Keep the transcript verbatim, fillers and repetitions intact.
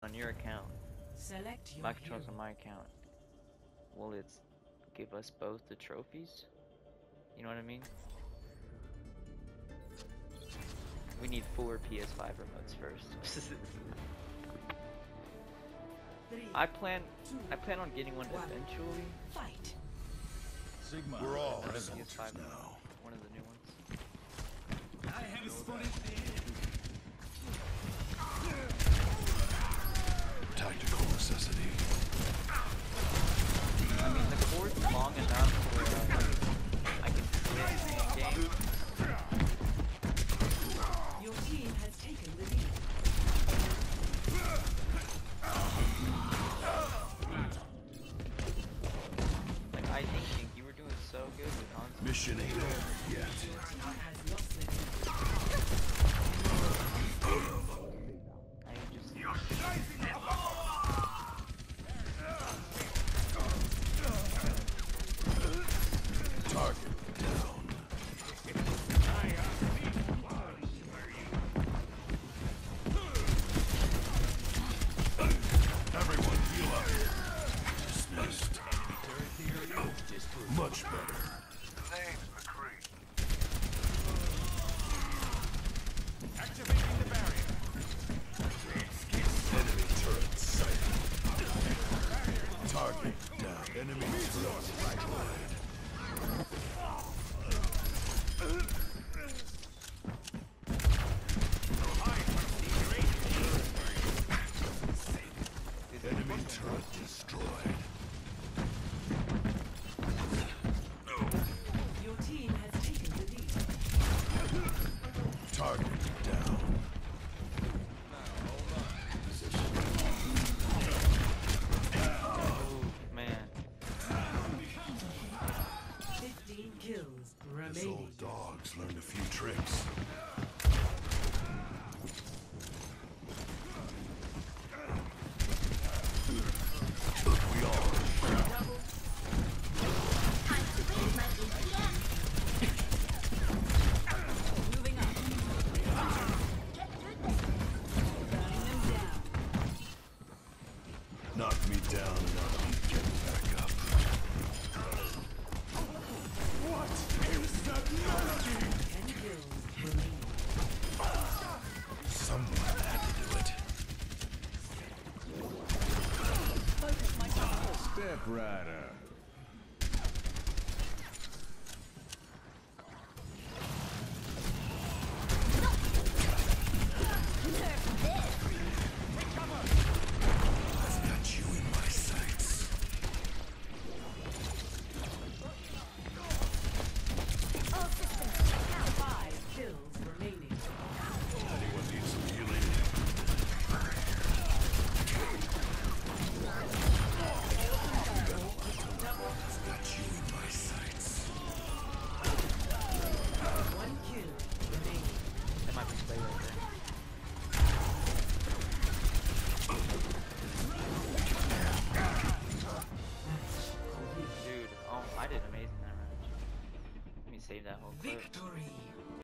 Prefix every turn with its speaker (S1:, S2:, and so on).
S1: on your account,
S2: Select your
S1: my controls
S2: hero.
S1: on my account, will it give us both the trophies? You know what I mean? We need four P S five remotes first.
S2: Three,
S1: I plan
S2: two,
S1: I plan on getting one
S2: one.
S1: eventually.
S2: Fight.
S3: Sigma.
S4: We're all
S1: Another
S4: soldiers
S1: P S five
S4: now.
S1: remote, one of the new ones.
S3: I have spotted the enemy.
S4: Tactical necessity.
S1: I mean, the cord's long enough where uh, I can quit the game.
S2: Your team has taken the lead.
S1: Like, I think you were doing so good with Hanzo.
S4: Mission ain't over yet.
S2: Your team has lost the lead.
S1: I just
S4: Target down. Everyone heal up. Dismissed. Much better.
S5: Name's McCree.
S3: Activating the barrier.
S4: Enemy turret sighted. Target down. Enemy turret destroyed. Enemy turret destroyed.
S2: Your team has taken the lead.
S4: Target down.
S1: oh man.
S2: Fifteen kills
S4: This
S2: remaining.
S4: old dog's learned a few tricks. We all
S2: Moving up. Burning them down.
S4: knock me down and I'll keep getting back up. What is that melody?
S2: Ten kills remaining.
S4: Someone had to do it.
S3: Step Rider.
S4: I've got you in my sights.
S2: Five kills remaining.
S4: Anyone need some healing? I've got you in my sights.
S2: One kill remaining.
S1: That might be play right there. Dude, oh, I did amazing that round. Let me save that whole clip.
S2: Victory.